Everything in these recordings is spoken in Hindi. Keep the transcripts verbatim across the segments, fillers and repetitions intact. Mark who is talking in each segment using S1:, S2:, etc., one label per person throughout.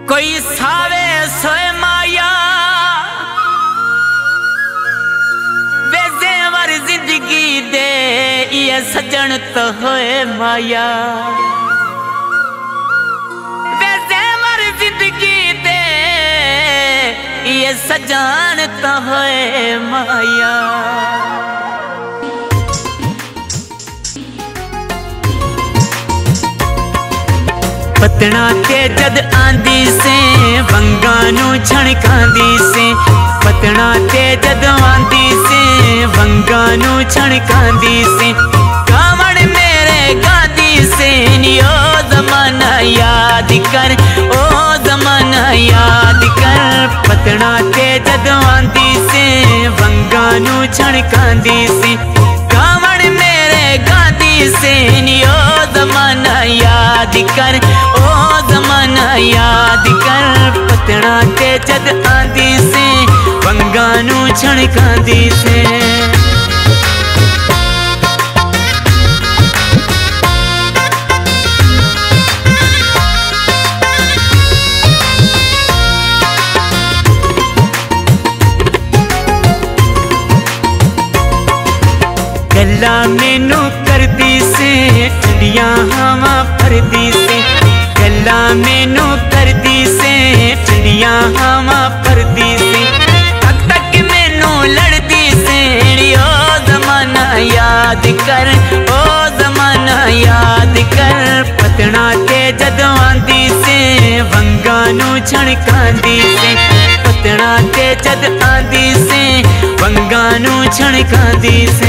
S1: कोई सावे सोए माया वे जेवर जिंदगी दे ये सजन तो होए माया वे जेवर जिंदगी दे ये सजन तो होए माया। पतना ते जद आंदी से वंगा नू छणकांदी से पतना ते जद आंदी से वंगा नू छणकांदी से कावड़ मेरे गांदी से नियो जमाना याद कर ओ जमाना याद कर। पतना ते जद आंदी से वंगा नू छणकांदी से कावड़ मेरे गांदी से नियो जमाना याद कर ओ जमाना याद कर। पतना ते जद आंदी से वंगा नू छणकांदी से गल्ला मैनू करदी से ठंडिया हवा भरदी से गल्ला मैनू करदी से ठंडिया हवा भरदी से तक तक मैनू लड़दी से ओ जमाना याद कर ओ जमाना याद कर। पतना ते जद आंदी से वंगा नू छणकांदी से पतना ते जद आंदी से वंगा नू छणकांदी से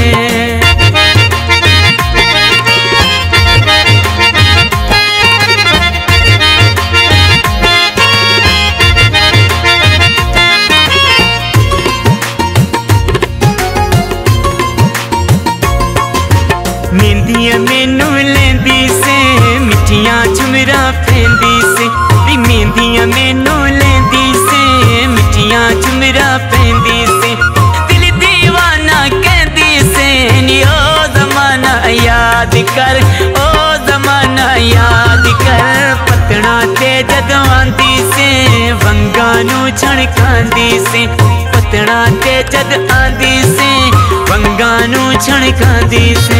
S1: मेहंदियां मैनू लेंदी से मिठियां झुमरा पेंदी से मेहंदियां मैनू लेंदी से मिठियां झुमरा पेंदी से दिल दीवाना कहदी से ओ जमाना याद कर ओ जमाना याद कर। पतना ते जद आंदी से वंगा नू छणकांदी से पतना ते जद आंदी से वंगा नू छणकांदी से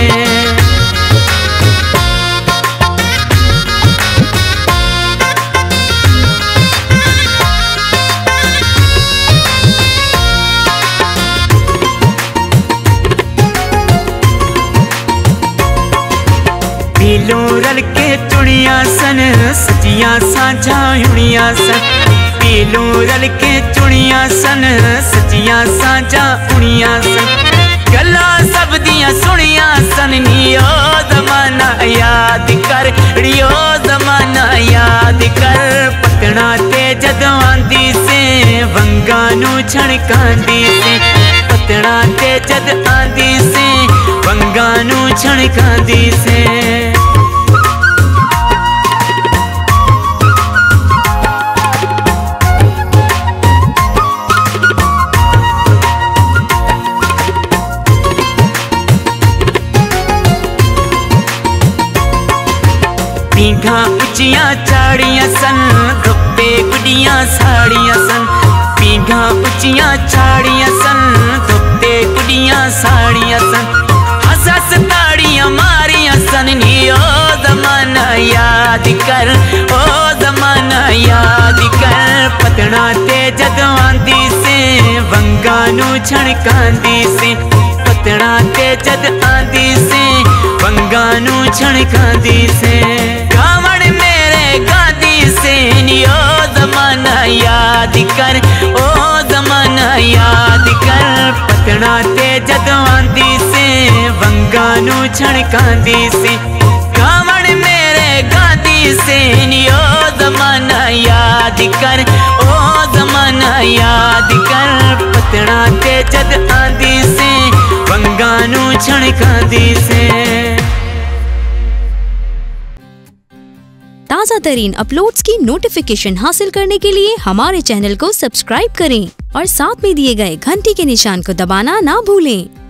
S1: पीलों रल के चुड़िया सन सजिया साझा हुणिया सन पीलों रल के चुड़िया सन सजिया साझा हुणिया सन गल्ला सब दियां सुनिया सन नियो जमाना याद कर रियो जमाना याद कर। पतना ते जद आंदी से वंगा नू छणकांदी से पतना ते जद आंदी से वंगा नू छणकांदी से पीघा उचिया चाड़िया सन धुप्पे गुडिया साड़िया सन पीघा उचिया चाड़िया सन धुप्पे गुडिया साड़िया सन हस हस ताड़ियां मारिया सन नियो जमाना याद कर ओ जमाना याद कर। पतना ते जद आंदी से वंगा नू छणकांदी से पतना ते जद आंदी से वंगा नू छणकांदी से कावड़ मेरे गांदी से नियो जमाना याद कर ओ जमाना याद कर। पतना ते जद आंदी से वंगा नू छणकांदी से कावड़ मेरे गांदी से नियो जमाना याद कर ओ जमाना याद कर। पतना ते जद आंदी से वंगा नू छणकांदी से
S2: ताज़ा तरीन अपलोड्स की नोटिफिकेशन हासिल करने के लिए हमारे चैनल को सब्सक्राइब करें और साथ में दिए गए घंटी के निशान को दबाना ना भूलें।